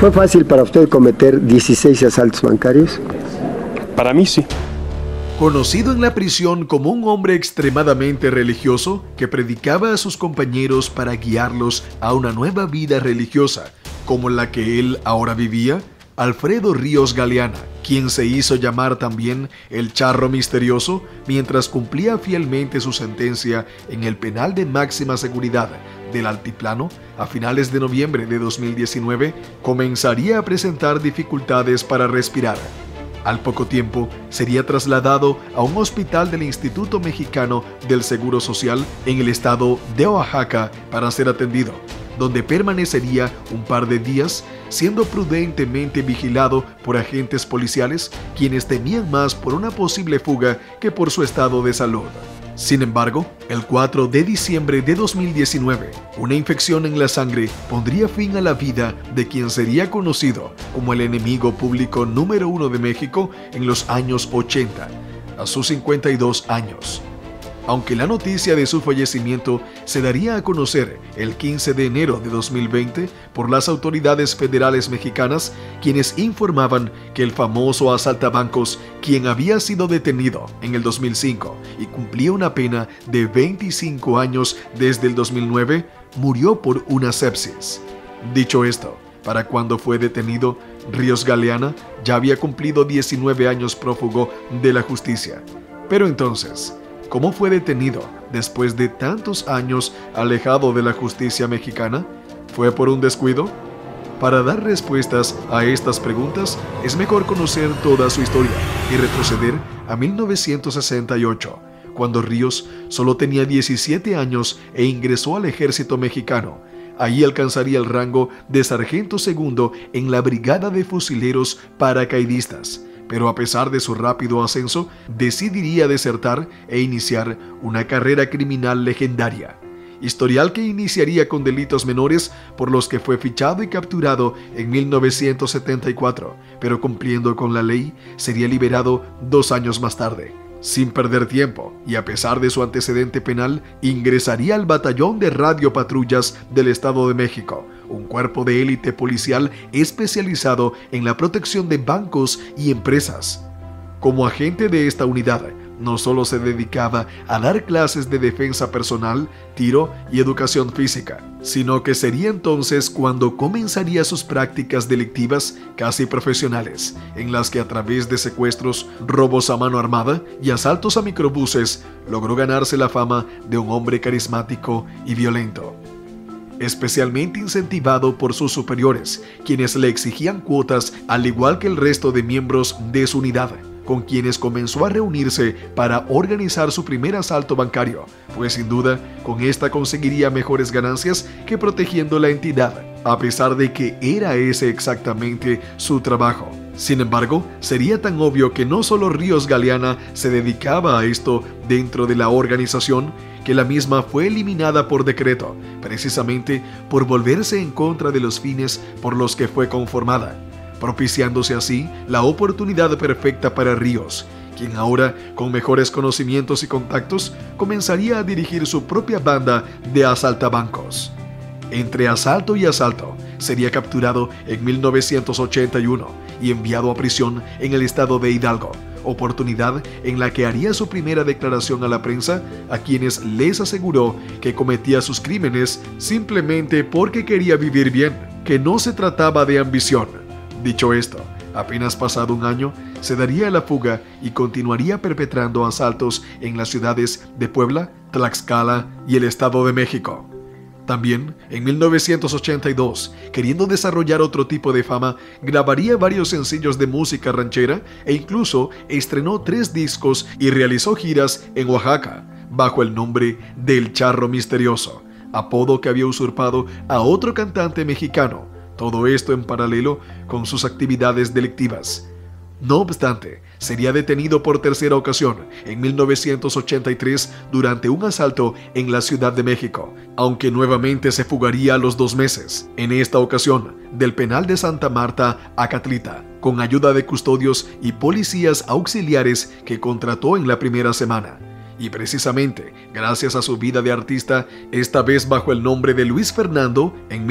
¿Fue fácil para usted cometer 16 asaltos bancarios? Para mí sí. Conocido en la prisión como un hombre extremadamente religioso que predicaba a sus compañeros para guiarlos a una nueva vida religiosa, como la que él ahora vivía, Alfredo Ríos Galeana, quien se hizo llamar también el Charro Misterioso, mientras cumplía fielmente su sentencia en el penal de máxima seguridad del Altiplano, a finales de noviembre de 2019, comenzaría a presentar dificultades para respirar. Al poco tiempo, sería trasladado a un hospital del Instituto Mexicano del Seguro Social en el estado de Oaxaca para ser atendido, donde permanecería un par de días, siendo prudentemente vigilado por agentes policiales, quienes temían más por una posible fuga que por su estado de salud. Sin embargo, el 4 de diciembre de 2019, una infección en la sangre pondría fin a la vida de quien sería conocido como el enemigo público número 1 de México en los años 80, a sus 52 años. Aunque la noticia de su fallecimiento se daría a conocer el 15 de enero de 2020 por las autoridades federales mexicanas, quienes informaban que el famoso asaltabancos, quien había sido detenido en el 2005 y cumplía una pena de 25 años desde el 2009, murió por una sepsis. Dicho esto, para cuando fue detenido, Ríos Galeana ya había cumplido 19 años prófugo de la justicia. Pero entonces, ¿cómo fue detenido después de tantos años alejado de la justicia mexicana? ¿Fue por un descuido? Para dar respuestas a estas preguntas, es mejor conocer toda su historia y retroceder a 1968, cuando Ríos solo tenía 17 años e ingresó al ejército mexicano. Ahí alcanzaría el rango de sargento segundo en la Brigada de Fusileros Paracaidistas. Pero a pesar de su rápido ascenso, decidiría desertar e iniciar una carrera criminal legendaria. Historial que iniciaría con delitos menores por los que fue fichado y capturado en 1974, pero cumpliendo con la ley, sería liberado 2 años más tarde. Sin perder tiempo, y a pesar de su antecedente penal, ingresaría al Batallón de Radiopatrullas del Estado de México, un cuerpo de élite policial especializado en la protección de bancos y empresas. Como agente de esta unidad, no solo se dedicaba a dar clases de defensa personal, tiro y educación física, sino que sería entonces cuando comenzaría sus prácticas delictivas casi profesionales, en las que a través de secuestros, robos a mano armada y asaltos a microbuses, logró ganarse la fama de un hombre carismático y violento. Especialmente incentivado por sus superiores, quienes le exigían cuotas al igual que el resto de miembros de su unidad, con quienes comenzó a reunirse para organizar su primer asalto bancario, pues sin duda con esta conseguiría mejores ganancias que protegiendo la entidad, a pesar de que era ese exactamente su trabajo. Sin embargo, sería tan obvio que no solo Ríos Galeana se dedicaba a esto dentro de la organización, que la misma fue eliminada por decreto, precisamente por volverse en contra de los fines por los que fue conformada, propiciándose así la oportunidad perfecta para Ríos, quien ahora, con mejores conocimientos y contactos, comenzaría a dirigir su propia banda de asaltabancos. Entre asalto y asalto, sería capturado en 1981 y enviado a prisión en el estado de Hidalgo, oportunidad en la que haría su primera declaración a la prensa, a quienes les aseguró que cometía sus crímenes simplemente porque quería vivir bien, que no se trataba de ambición. Dicho esto, apenas pasado un año, se daría la fuga y continuaría perpetrando asaltos en las ciudades de Puebla, Tlaxcala y el Estado de México. También, en 1982, queriendo desarrollar otro tipo de fama, grabaría varios sencillos de música ranchera e incluso estrenó 3 discos y realizó giras en Oaxaca, bajo el nombre del Charro Misterioso, apodo que había usurpado a otro cantante mexicano. Todo esto en paralelo con sus actividades delictivas. No obstante, sería detenido por tercera ocasión en 1983 durante un asalto en la Ciudad de México, aunque nuevamente se fugaría a los 2 meses, en esta ocasión del penal de Santa Marta, Acatlita, con ayuda de custodios y policías auxiliares que contrató en la primera semana. Y precisamente, gracias a su vida de artista, esta vez bajo el nombre de Luis Fernando, en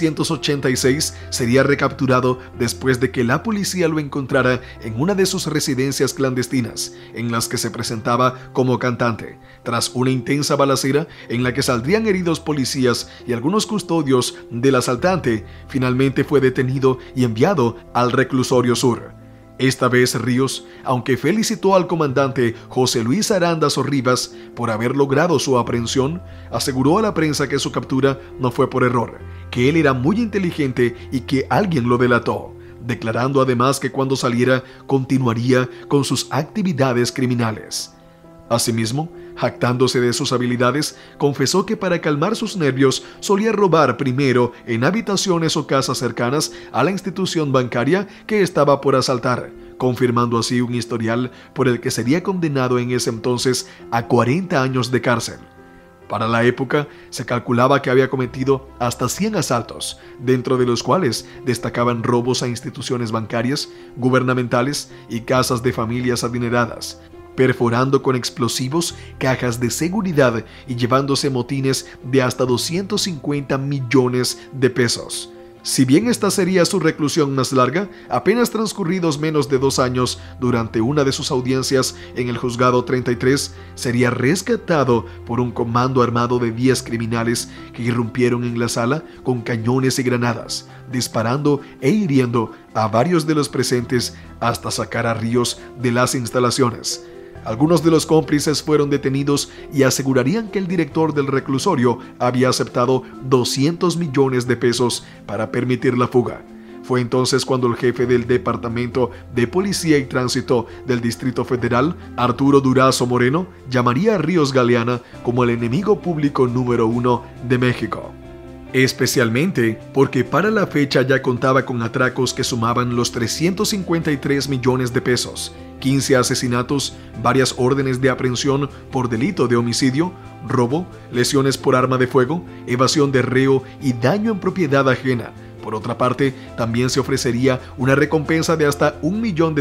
1986 sería recapturado después de que la policía lo encontrara en una de sus residencias clandestinas, en las que se presentaba como cantante. Tras una intensa balacera en la que saldrían heridos policías y algunos custodios del asaltante, finalmente fue detenido y enviado al reclusorio sur. Esta vez Ríos, aunque felicitó al comandante José Luis Arandas Rivas por haber logrado su aprehensión, aseguró a la prensa que su captura no fue por error, que él era muy inteligente y que alguien lo delató, declarando además que cuando saliera continuaría con sus actividades criminales. Asimismo, jactándose de sus habilidades, confesó que para calmar sus nervios solía robar primero en habitaciones o casas cercanas a la institución bancaria que estaba por asaltar, confirmando así un historial por el que sería condenado en ese entonces a 40 años de cárcel. Para la época, se calculaba que había cometido hasta 100 asaltos, dentro de los cuales destacaban robos a instituciones bancarias, gubernamentales y casas de familias adineradas, perforando con explosivos cajas de seguridad y llevándose motines de hasta 250 millones de pesos. Si bien esta sería su reclusión más larga, apenas transcurridos menos de 2 años, durante una de sus audiencias en el Juzgado 33, sería rescatado por un comando armado de 10 criminales que irrumpieron en la sala con cañones y granadas, disparando e hiriendo a varios de los presentes hasta sacar a Ríos de las instalaciones. Algunos de los cómplices fueron detenidos y asegurarían que el director del reclusorio había aceptado 200 millones de pesos para permitir la fuga. Fue entonces cuando el jefe del Departamento de Policía y Tránsito del Distrito Federal, Arturo Durazo Moreno, llamaría a Ríos Galeana como el enemigo público número 1 de México. Especialmente porque para la fecha ya contaba con atracos que sumaban los 353 millones de pesos, 15 asesinatos, varias órdenes de aprehensión por delito de homicidio, robo, lesiones por arma de fuego, evasión de reo y daño en propiedad ajena. Por otra parte, también se ofrecería una recompensa de hasta $1 millón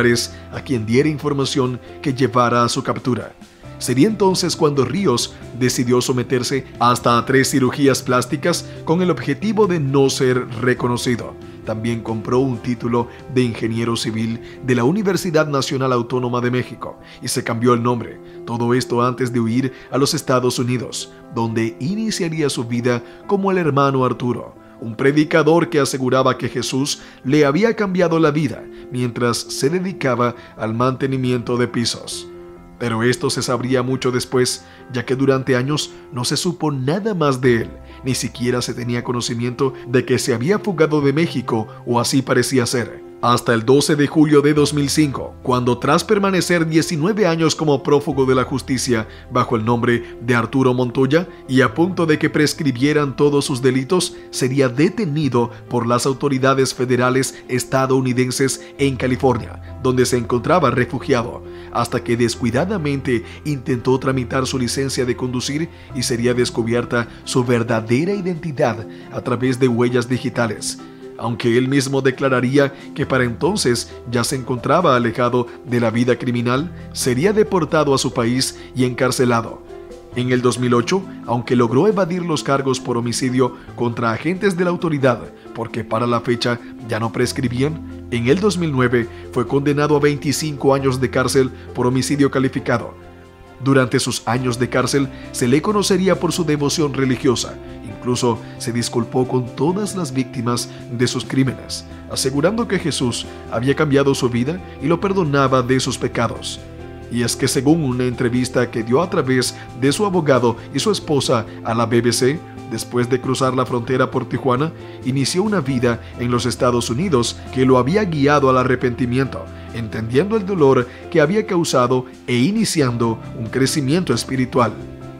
a quien diera información que llevara a su captura. Sería entonces cuando Ríos decidió someterse hasta a 3 cirugías plásticas con el objetivo de no ser reconocido. También compró un título de ingeniero civil de la Universidad Nacional Autónoma de México y se cambió el nombre. Todo esto antes de huir a los Estados Unidos, donde iniciaría su vida como el hermano Arturo, un predicador que aseguraba que Jesús le había cambiado la vida mientras se dedicaba al mantenimiento de pisos. Pero esto se sabría mucho después, ya que durante años no se supo nada más de él, ni siquiera se tenía conocimiento de que se había fugado de México, o así parecía ser. Hasta el 12 de julio de 2005, cuando tras permanecer 19 años como prófugo de la justicia bajo el nombre de Arturo Montoya y a punto de que prescribieran todos sus delitos, sería detenido por las autoridades federales estadounidenses en California, donde se encontraba refugiado, hasta que descuidadamente intentó tramitar su licencia de conducir y sería descubierta su verdadera identidad a través de huellas digitales. Aunque él mismo declararía que para entonces ya se encontraba alejado de la vida criminal, sería deportado a su país y encarcelado. En el 2008, aunque logró evadir los cargos por homicidio contra agentes de la autoridad, porque para la fecha ya no prescribían, en el 2009 fue condenado a 25 años de cárcel por homicidio calificado. Durante sus años de cárcel se le conocería por su devoción religiosa. Incluso se disculpó con todas las víctimas de sus crímenes, asegurando que Jesús había cambiado su vida y lo perdonaba de sus pecados. Y es que según una entrevista que dio a través de su abogado y su esposa a la BBC, después de cruzar la frontera por Tijuana, inició una vida en los Estados Unidos que lo había guiado al arrepentimiento, entendiendo el dolor que había causado e iniciando un crecimiento espiritual.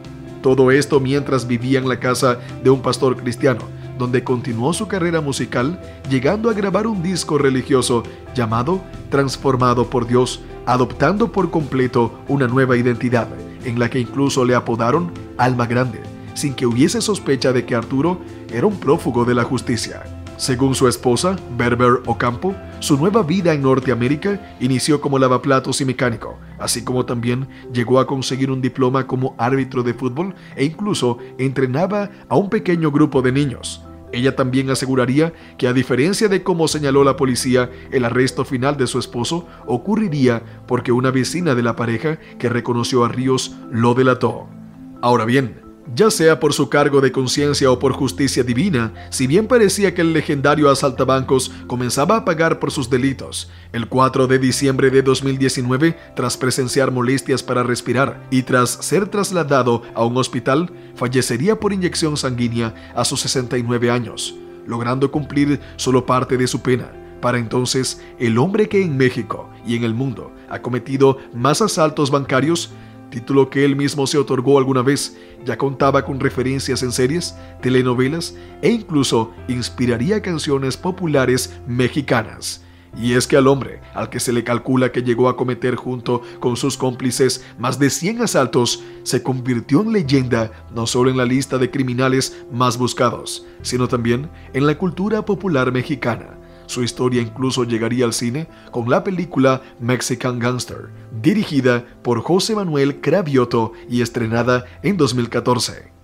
Todo esto mientras vivía en la casa de un pastor cristiano, donde continuó su carrera musical, llegando a grabar un disco religioso llamado Transformado por Dios, adoptando por completo una nueva identidad, en la que incluso le apodaron Alma Grande, sin que hubiese sospecha de que Arturo era un prófugo de la justicia. Según su esposa, Berber Ocampo, su nueva vida en Norteamérica inició como lavaplatos y mecánico, así como también llegó a conseguir un diploma como árbitro de fútbol e incluso entrenaba a un pequeño grupo de niños. Ella también aseguraría que, a diferencia de cómo señaló la policía, el arresto final de su esposo ocurriría porque una vecina de la pareja que reconoció a Ríos lo delató. Ahora bien, ya sea por su cargo de conciencia o por justicia divina, si bien parecía que el legendario asaltabancos comenzaba a pagar por sus delitos, el 4 de diciembre de 2019, tras presenciar molestias para respirar y tras ser trasladado a un hospital, fallecería por inyección sanguínea a sus 69 años, logrando cumplir solo parte de su pena. Para entonces, el hombre que en México y en el mundo ha cometido más asaltos bancarios, título que él mismo se otorgó alguna vez, ya contaba con referencias en series, telenovelas e incluso inspiraría canciones populares mexicanas. Y es que al hombre, al que se le calcula que llegó a cometer junto con sus cómplices más de 100 asaltos, se convirtió en leyenda no solo en la lista de criminales más buscados, sino también en la cultura popular mexicana. Su historia incluso llegaría al cine con la película Mexican Gangster, dirigida por José Manuel Cravioto y estrenada en 2014.